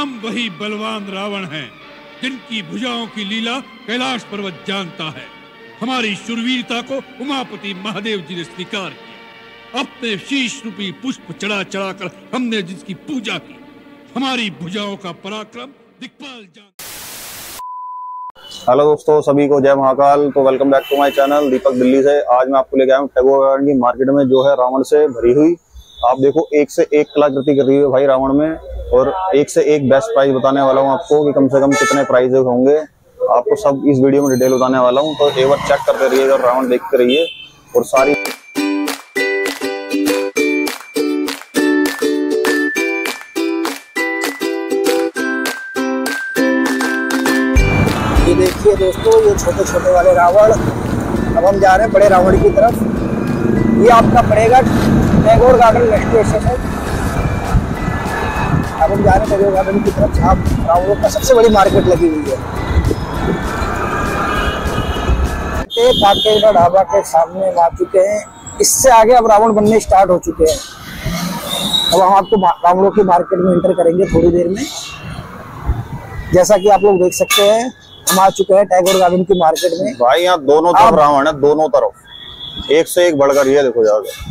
हम वही बलवान रावण हैं जिनकी भुजाओं की लीला कैलाश पर्वत जानता है। हमारी शूरवीरता को उमापति महादेव जी ने स्वीकार किया। अपने शीश रूपी पुष्प चढ़ा चढ़ाकर हमने जिसकी पूजा की, हमारी भुजाओं का पराक्रम दिक्पाल जान। हेलो दोस्तों, सभी को जय महाकाल। तो welcome back to my channel Deepak Delhi से। आज मैं आपको लेके आया हूँ टैगोर गार्डन की मार्केट में, जो है रावण से भरी हुई। आप देखो, एक से एक कलाकृति कर रही है भाई रावण में, और एक से एक बेस्ट प्राइस बताने वाला हूँ आपको कि कम से कम कितने प्राइस होंगे। आपको सब इस वीडियो में डिटेल बताने वाला हूँ, तो एक बार चेक करते रहिए और रावण देखते रहिए। और सारी ये देखिए दोस्तों, ये छोटे छोटे वाले रावण। अब हम जा रहे हैं बड़े रावण की तरफ। ये आपका पड़ेगा टैगोर गार्डन मेट्रो स्टेशन। अब हम जा रहे हैं टैगोर गार्डन की तरफ, जहाँ रावणों का सबसे बड़ी मार्केट लगी हुई है। काकेगड़ा ढाबा के सामने हम आ चुके हैं। इससे आगे अब रावण बनने स्टार्ट हो चुके हैं। अब हम आपको रावणों की मार्केट में एंटर करेंगे थोड़ी देर में। जैसा कि आप लोग देख सकते हैं, हम आ चुके हैं टैगोर गार्डन की मार्केट में। भाई यहाँ दोनों तरफ रावण है, दोनों तरफ एक से एक बढ़कर। ये देखो जाके,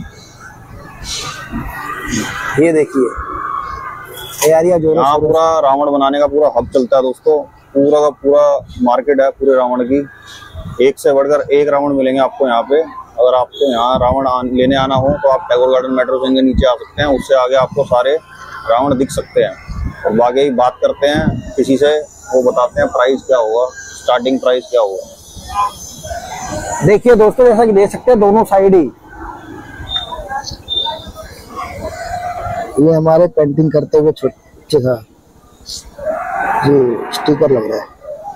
ये देखिए तैयारियां जो यहाँ पूरा रावण बनाने का पूरा हब चलता है दोस्तों। पूरा का पूरा मार्केट है पूरे रावण की। एक से बढ़कर एक रावण मिलेंगे आपको यहाँ पे। अगर आपको यहाँ रावण लेने आना हो तो आप टैगोर गार्डन मेट्रो स्टेशन के नीचे आ सकते हैं। उससे आगे आपको सारे रावण दिख सकते हैं। और बाकी बात करते हैं किसी से, वो बताते हैं प्राइस क्या होगा, स्टार्टिंग प्राइस क्या होगा। देखिए दोस्तों, जैसा कि देख सकते हैं दोनों साइड ही ये हमारे पेंटिंग करते हुए छोटे सा जी स्टिकर लग रहा है।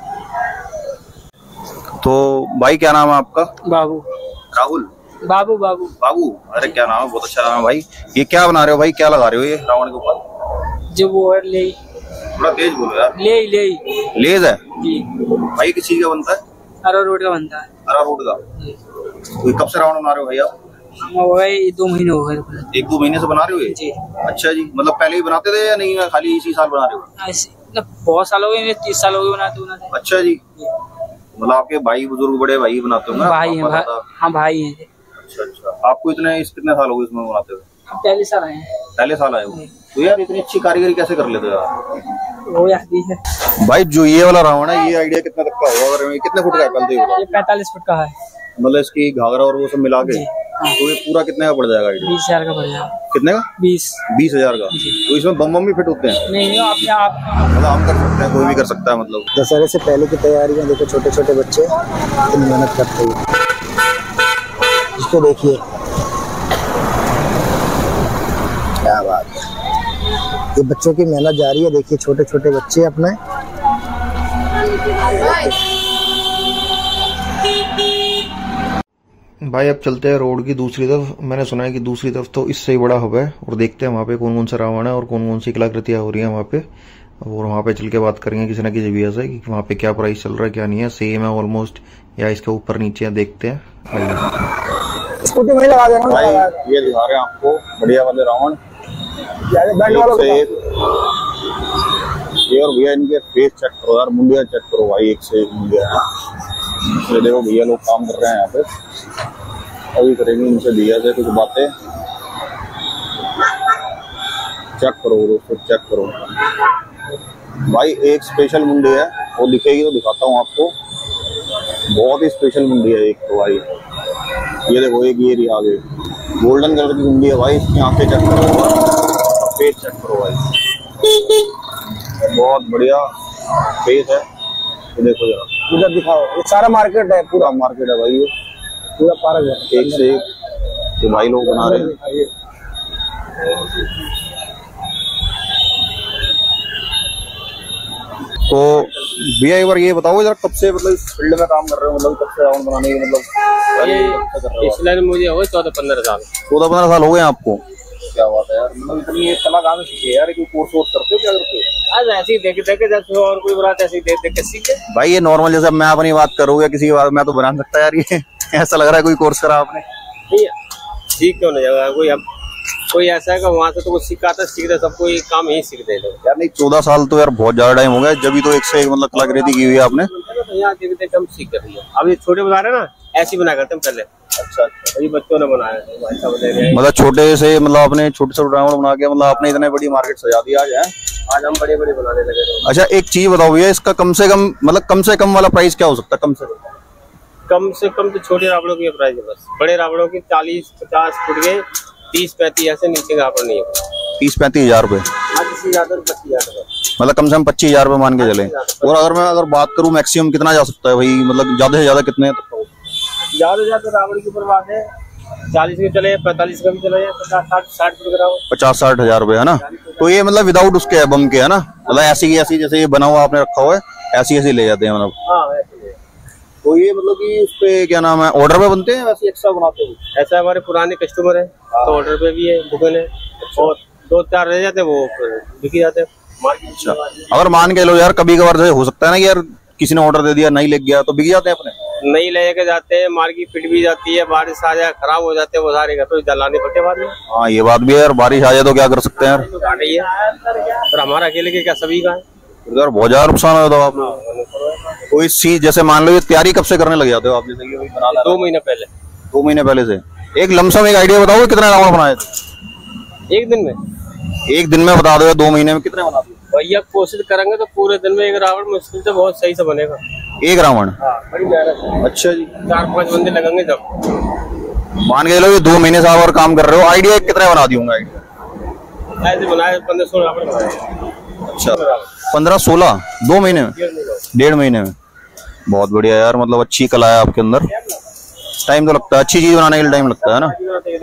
तो भाई क्या नाम है आपका? बाबू। राहुल? बाबू बाबू बाबू, अरे क्या नाम है, बहुत अच्छा नाम है भाई। ये क्या बना रहे हो भाई, क्या लगा रहे हो ये रावण के ऊपर? जो वो है ले, थोड़ा तेज बोलो यार। लेज है जी भाई। किस चीज का बनता है? अरारोट का बनता है। अरारोट का। तो कब से रावण बना रहे हो भैया? हो गए 2 महीने हो गए। 1-2 महीने से बना रहे हो ये? जी। अच्छा जी, मतलब पहले ही बनाते थे या नहीं, खाली इसी साल बना रहे हो? ऐसे बहुत साल हो गए, 30 साल हो गए बनाते। अच्छा जी, मतलब आपके भाई बुजुर्ग बड़े भाई बनाते होंगे? भाई हैं। हाँ भाई हैं। अच्छा, आपको कितने साल हो गए इसमें बनाते हुए? पहले साल आए हैं। पहले साल आए हो? तो यार इतनी अच्छी कारीगरी कैसे कर लेते हो यार? वो आती है भाई। जो ये वाला रावण है, ये आइडिया कितने तक का होगा? अगर कितने फुट का है पहले? ये 45 फुट का है। मतलब इसकी घाघरा और वो सब मिला के तो ये पूरा कितने का पड़ जाएगा आइडिया? 20,000 का पड़ जाएगा। कितने का? 20,000 का। तो इसमें बम भी फिट होते हैं? नहीं, अपने आप मतलब हम कर सकते हैं, कोई भी कर सकता है। मतलब दशहरे से पहले की तैयारियां देखो, छोटे छोटे बच्चे इतनी मेहनत करते हैं। इसको देखिए, क्या बात है। ये बच्चों की मेहनत जारी है। देखिए छोटे छोटे बच्चे अपने। भाई अब चलते हैं रोड की दूसरी तरफ। मैंने सुना है कि दूसरी तरफ तो इससे ही बड़ा हब है, और देखते हैं वहाँ पे कौन कौन सा रावण है और कौन कौन सी कलाकृतियां हो रही हैं वहाँ पे। और वहाँ पे चल के बात करेंगे किसी न किसी भैया से कि वहाँ पे क्या प्राइस चल रहा है, क्या नहीं है, सेम है ऑलमोस्ट या इसके ऊपर नीचे है। देखते हैं। स्कूटी में लगा देना भाई। ये दिखा रहे हैं आपको बढ़िया वाले रावण। ये और भैया इनके फेस चेक करो यार, मुंडिया चेक करो भाई, एक से एक मुंडिया है। ये देखो भैया लोग काम कर रहे हैं यहाँ पे। अभी करेंगे इनसे भैया से कुछ बातें। चेक करो दोस्तों, चेक करो भाई। एक स्पेशल मुंडी है, वो दिखेगी तो दिखाता हूँ आपको। बहुत ही स्पेशल मुंडी है एक तो भाई। ये देखो, एक ये रही आगे गोल्डन कलर की मुंडी है भाई। इसकी आंखें चेक करो, फेस चेक करो भाई, बहुत बढ़िया फेस है। ये देखो जरा, इधर दिखाओ। ये सारा मार्केट है, पूरा मार्केट है भाई। ये पूरा पार्क है, एक से एक ये भाई लोग बना रहे हैं। तो भैया एक बार ये बताओ जरा, कब से मतलब इस फील्ड में काम कर रहे हो? मतलब कब से रावण बनाने की मतलब इस लाइन मुझे हो गए 14-15 साल। 14-15 साल हो गए आपको? क्या बात है यार, मतलब इतनी ये कला कहाँ से सीखे यार? कोई कोर्स वोर्स करते हो, क्या करते हो? आज ऐसे ही देख जैसे और कोई बनाता ऐसे ही देख के सीखे भाई। ये नॉर्मल जैसे मैं अपनी बात करूँ या किसी की बात, मैं तो बना सकता यार ये। ऐसा लग रहा है कोई कोर्स करा आपने? ठीक क्यों नहीं जाएगा कोई? अब कोई ऐसा है कि वहाँ से तो कुछ सीखा था, सीख रहे सबको ये काम ही सीख रहे थे यार। नहीं 14 साल तो यार बहुत ज्यादा टाइम हो गया, जब भी तो एक से एक मतलब कलाकृति की हुई है आपने। यहाँ देख हम सीख कर रही है। अब ये छोटे बना रहे ना, ऐसे ही बना करते हम पहले। अच्छा, ये बच्चों ने बनाया है मतलब छोटे से, मतलब आपने छोटे छोटे रावण बना के मतलब आपने इतने बड़ी मार्केट सजा दी आज है। आज हम बड़े बड़े बनाने लगे। अच्छा एक चीज बताओ भैया, इसका कम से कम वाला प्राइस क्या हो सकता है? कम से कम तो छोटे रावणों की प्राइस है बस। बड़े रावणों की 40-50 फुट के 30-35 ऐसे नीचे का रावण नहीं है। 30-35 हजार रुपए, 25,000 मतलब कम से कम 25,000 रुपए मान के चले। और अगर बात करूं मैक्सिमम कितना जा सकता है भाई, मतलब ज्यादा से ज्यादा कितने तक? ज्यादा से ज्यादा रावण की ऊपर बात है 40 के चले, 45 का भी चले, 50-60 फुट का 50-60 हजार रुपए है ना। तो ये मतलब विदाउट उसके है, बम के है ना, मतलब ऐसी जैसे ये बना हुआ आपने रखा हुआ है ऐसी ले जाते हैं मतलब। हाँ, तो ये मतलब कि उस पे क्या नाम है, ऑर्डर पे बनते हैं वैसे एक्स्ट्रा बनाते हैं? ऐसा हमारे पुराने कस्टमर है तो ऑर्डर पे भी है, बुकिंग है। और 2-4 रह जाते हैं वो बिक जाते हैं। अच्छा, अगर मान के लो यार कभी कभार जैसे हो सकता है ना कि यार किसी ने ऑर्डर दे दिया नहीं लग गया तो बिक जाते हैं अपने? नहीं लेके जाते हैं, माल की फिट भी जाती है, बारिश आ जाए खराब हो जाते हैं वो सारे, तो जलाने पड़ते बाद में। हाँ ये बात भी है यार, बारिश आ जाए तो क्या कर सकते हैं यार। तो घाटा ही है, पर हमारा अकेले के क्या सभी का है यार, बहुत ज्यादा नुकसान हो जाता है आप। कोई चीज जैसे मान लो ये तैयारी कब से करने लग जाते हो आप? जैसे कि वही बना 2 महीने पहले। 2 महीने पहले से? एक लमसम एक आइडिया बताओ कितने रावण बनाए थे एक दिन में? एक दिन में बता दो, 2 महीने में कितने बना दिए? भैया कोशिश करेंगे तो पूरे दिन में एक रावण मुश्किल से बहुत सही से बनेगा। एक रावण? बड़ी मेहनत है। अच्छा जी। 4-5 बंदे लगेंगे जब। मान के चलो ये 2 महीने से आप और काम कर रहे हो, आइडिया कितने बना दिए होंगे? आइडिया ऐसे बनाए 1500 रावण बनाए। अच्छा, 15-16 2 महीने में? 1.5 महीने में? बहुत बढ़िया यार, मतलब अच्छी कला है आपके अंदर। टाइम तो लगता है, अच्छी चीज बनाने के लिए टाइम लगता है ना।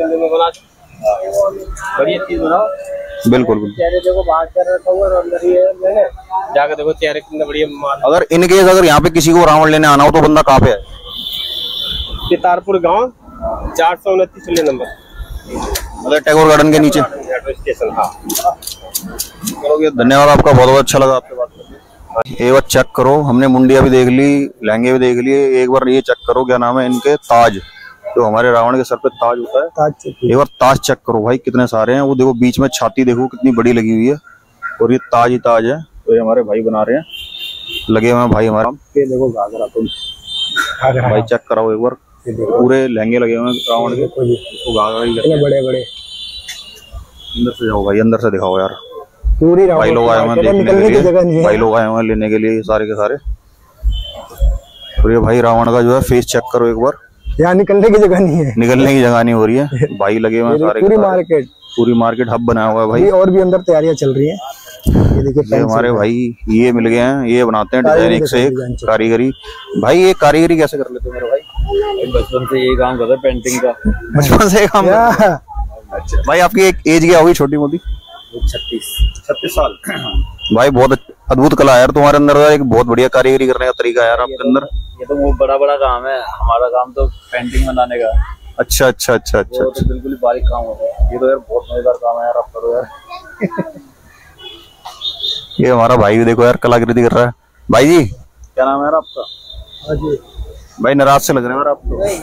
बढ़िया चीज बनाओ। बिल्कुल चेहरे देखो, बाहर चेहरा रखा हुआ और अंदर ही है, मैंने जाकर देखो चेहरे कितना बढ़िया माल। अगर इन केस अगर यहाँ पे किसी को रावण लेने आना हो तो बंदा कहाँ पे है? चितारपुर गांव 429 चलिए नंबर, मतलब टैगोर गार्डन के नीचे स्टेशन। हाँ चलो, धन्यवाद आपका, बहुत बहुत अच्छा लगा आपसे बात करके। एक बार चेक करो, हमने मुंडिया भी देख ली, लहंगे भी देख लिए, एक बार ये चेक करो क्या नाम है इनके, ताज, जो हमारे रावण के सर पे ताज होता है, ताज। एक बार ताज चेक करो भाई, कितने सारे हैं। वो देखो बीच में छाती देखो कितनी बड़ी लगी हुई है, और ये ताज ही ताज है। तो ये हमारे भाई बना रहे हैं, लगे हुए हैं भाई हमारा। ये देखो घाघरा, तुम भाई चेक कराओ एक बार, पूरे लहंगे लगे हुए हैं रावण के, तो घाघरा ही बड़े बड़े। अंदर से जाओ भाई, अंदर से दिखाओ यार। पूरी भाई लोग आए हुए हैं देखने के लिए, भाई लोग आए हुए हैं लेने के लिए सारे के सारे। और ये भाई रावण का जो है फेस चेक करो एक बार, यहाँ निकलने की जगह नहीं है, निकलने की जगह नहीं हो रही है। भाई लगे हुए हैं सारे, पूरी मार्केट हब बनाया हुआ है भाई। और भी अंदर तैयारियां चल रही हैं। ये देखिए हमारे भाई ये मिल गए हैं, ये बनाते हैं डिजाइन एक से एक कारीगरी। भाई ये कारीगरी कैसे कर लेते हो मेरे भाई? बचपन से यही काम करता है, पेंटिंग का। बचपन से काम करते हैं? अच्छा भाई, आपकी एक एज क्या होगी छोटी मोटी? 36 साल। भाई बहुत अद्भुत कला है यार तुम्हारे अंदर, एक बहुत बढ़िया कारीगरी करने का तरीका है यार आपके अंदर। ये तो वो बड़ा काम है, हमारा काम तो पेंटिंग बनाने का। अच्छा अच्छा अच्छा अच्छा, तो बिल्कुल ही बारीक काम होता है। ये तो यार बहुत मजेदार काम है यार आपका तो यार। ये हमारा भाई भी देखो यार कलाकृति कर रहा है। भाई जी क्या नाम है यार आपका? जी भाई नाराज से लग रहे हैं यार आप तो।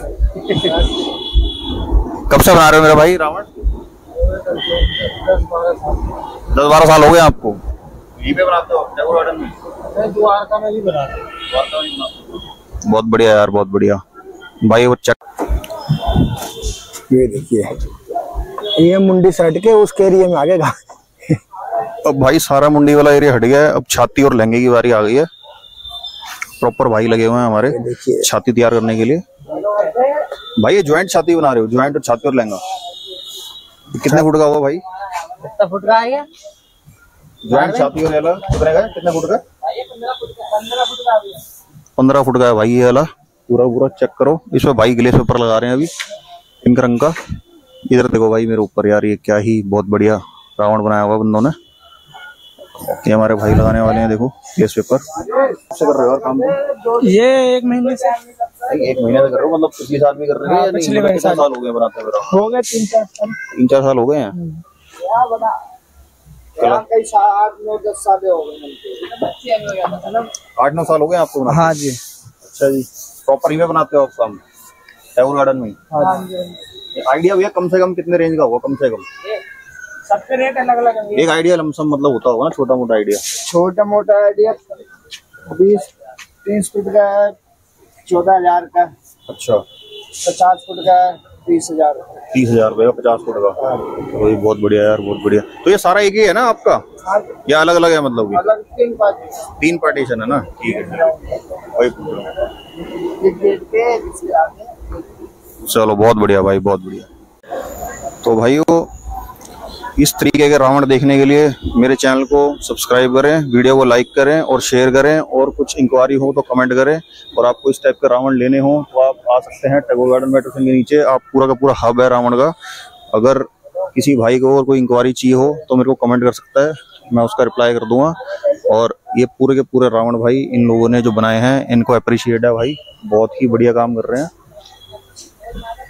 कब से बना रहे हो मेरा भाई रावण? 10-12 साल हो गए आपको? यहीं पे बनाते हो टैगोर गार्डन में? द्वारका में भी बना रहे हैं। बहुत बढ़िया यार, बहुत बढ़िया भाई। वो चेक, ये देखिए, ये मुंडी सट के उसके एरिया में आ गएगा। अब भाई सारा मुंडी वाला एरिया हट गया है, अब छाती और लहंगे की बारी आ गई है। प्रॉपर भाई लगे हुए हैं हमारे छाती तैयार करने के लिए। भाई ये ज्वाइंट छाती बना रहे हो? ज्वाइंट और छाती और लहंगा कितने फुट का होगा भाई? कितना फुट का है? ज्वाइंट छाती और लहंगा कितने फुट का? 15 फुट का है भाई ये वाला। पूरा पूरा चेक करो, इसमें भाई ग्लेस पेपर लगा रहे हैं अभी पिंक रंग का। इधर देखो भाई मेरे ऊपर यार, ये क्या ही बहुत बढ़िया रावण बनाया हुआ बंदों ने। ये हमारे भाई लगाने वाले हैं, देखो ग्लेस पेपर। कैसे कर रहे हो काम? ये 1 महीने से। 1 महीने से कर रहे हो? मतलब पिछले साल भी कर रहे हो? पिछले साल हो गए बनाते हुए? हो गए 3-4 साल। 3-4 साल हो गए हैं। 8-9-10 साल हो गए। 8-9 साल हो गए आपको? हाँ जी। अच्छा जी, प्रॉपर ही में बनाते हो आप काम टैगोर गार्डन में? हाँ जी। आइडिया भैया कम से कम कितने रेंज का होगा? कम से कम सबके रेट अलग अलग है। एक आइडिया लमसम मतलब होता होगा ना, छोटा मोटा आइडिया? छोटा मोटा आइडिया 20-30 फुट का है 14,000 का। अच्छा। 50 फुट का है 30,000। 30,000 रुपए का 50 फुट का। तो ये बहुत बढ़िया यार, बहुत बढ़िया। तो ये सारा एक ही है ना आपका या अलग अलग है? मतलब कि अलग 3 पार्टीशन है ना? ठीक है, वही पूछ रहा हूं। चलो बहुत बढ़िया भाई, बहुत बढ़िया। तो भाइयों, इस तरीके के रावण देखने के लिए मेरे चैनल को सब्सक्राइब करें, वीडियो को लाइक करें और शेयर करें, और कुछ इंक्वायरी हो तो कमेंट करें। और आपको इस टाइप के रावण लेने हो तो आप आ सकते हैं टैगोर गार्डन मेट्रो स्टेशन के नीचे। आप पूरा का पूरा हब है रावण का। अगर किसी भाई को और कोई इंक्वायरी चाहिए हो तो मेरे को कमेंट कर सकता है, मैं उसका रिप्लाई कर दूंगा। और ये पूरे के पूरे रावण भाई इन लोगों ने जो बनाए हैं, इनको अप्रिशिएट है भाई, बहुत ही बढ़िया काम कर रहे हैं।